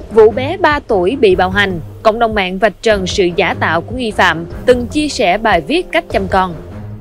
Vụ bé 3 tuổi bị bạo hành, cộng đồng mạng vạch trần sự giả tạo của nghi phạm, từng chia sẻ bài viết cách chăm con.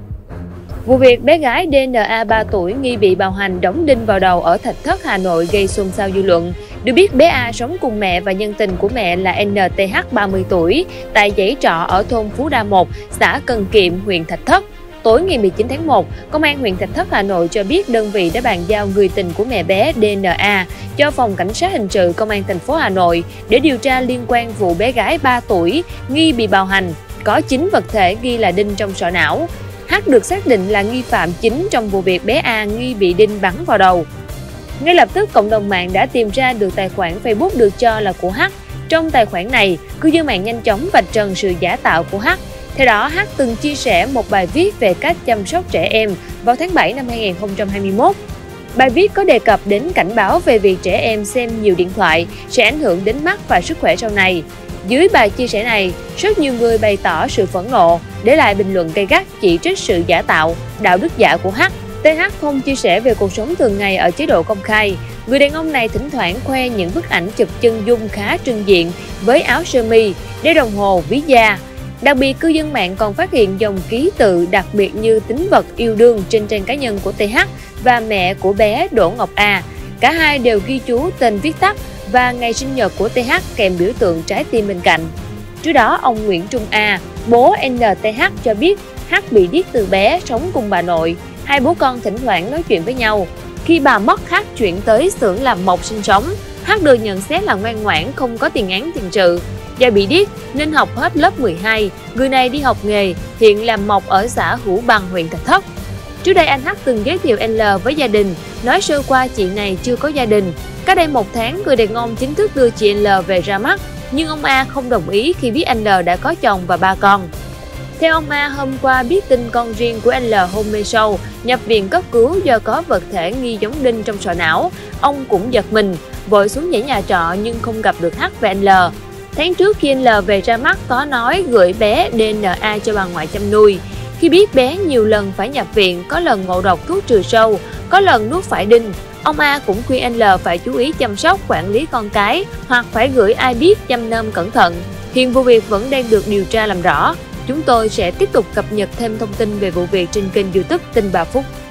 Vụ việc bé gái DNA 3 tuổi nghi bị bạo hành đóng đinh vào đầu ở Thạch Thất, Hà Nội gây xôn xao dư luận. Được biết bé A sống cùng mẹ và nhân tình của mẹ là NTH 30 tuổi tại dãy trọ ở thôn Phú Đa 1, xã Cần Kiệm, huyện Thạch Thất. Tối ngày 19 tháng 1, Công an huyện Thạch Thất, Hà Nội cho biết đơn vị đã bàn giao người tình của mẹ bé DNA cho Phòng Cảnh sát Hình sự Công an thành phố Hà Nội để điều tra liên quan vụ bé gái 3 tuổi nghi bị bạo hành, có 9 vật thể nghi là đinh trong sọ não. H được xác định là nghi phạm chính trong vụ việc bé A nghi bị đinh bắn vào đầu. Ngay lập tức, cộng đồng mạng đã tìm ra được tài khoản Facebook được cho là của H. Trong tài khoản này, cư dân mạng nhanh chóng vạch trần sự giả tạo của H. Theo đó, H từng chia sẻ một bài viết về cách chăm sóc trẻ em vào tháng 7 năm 2021. Bài viết có đề cập đến cảnh báo về việc trẻ em xem nhiều điện thoại sẽ ảnh hưởng đến mắt và sức khỏe sau này. Dưới bài chia sẻ này, rất nhiều người bày tỏ sự phẫn nộ, để lại bình luận gay gắt chỉ trích sự giả tạo, đạo đức giả của H. TH không chia sẻ về cuộc sống thường ngày ở chế độ công khai. Người đàn ông này thỉnh thoảng khoe những bức ảnh chụp chân dung khá trưng diện với áo sơ mi, đeo đồng hồ, ví da. Đặc biệt, cư dân mạng còn phát hiện dòng ký tự đặc biệt như tính vật yêu đương trên trang cá nhân của TH và mẹ của bé Đỗ Ngọc A. Cả hai đều ghi chú tên viết tắt và ngày sinh nhật của TH kèm biểu tượng trái tim bên cạnh. Trước đó, ông Nguyễn Trung A, bố NTH cho biết H bị điếc từ bé, sống cùng bà nội. Hai bố con thỉnh thoảng nói chuyện với nhau. Khi bà mất, H chuyển tới xưởng làm mộc sinh sống. H được nhận xét là ngoan ngoãn, không có tiền án tiền sự. Do bị điếc nên học hết lớp 12, người này đi học nghề, hiện làm mộc ở xã Hữu Bằng, huyện Thạch Thất. Trước đây anh H từng giới thiệu L với gia đình, nói sơ qua chị này chưa có gia đình. Cách đây 1 tháng, người đàn ông chính thức đưa chị L về ra mắt, nhưng ông A không đồng ý khi biết anh L đã có chồng và 3 con. Theo ông A, hôm qua biết tin con riêng của anh L hôn mê sâu, nhập viện cấp cứu do có vật thể nghi giống đinh trong sọ não. Ông cũng giật mình, vội xuống nhảy nhà trọ nhưng không gặp được H và anh L. Tháng trước khi anh L về ra mắt có nói gửi bé DNA cho bà ngoại chăm nuôi. Khi biết bé nhiều lần phải nhập viện, có lần ngộ độc thuốc trừ sâu, có lần nuốt phải đinh, ông A cũng khuyên anh L phải chú ý chăm sóc, quản lý con cái hoặc phải gửi ai biết chăm nom cẩn thận. Hiện vụ việc vẫn đang được điều tra làm rõ. Chúng tôi sẽ tiếp tục cập nhật thêm thông tin về vụ việc trên kênh YouTube Tin 3 Phút.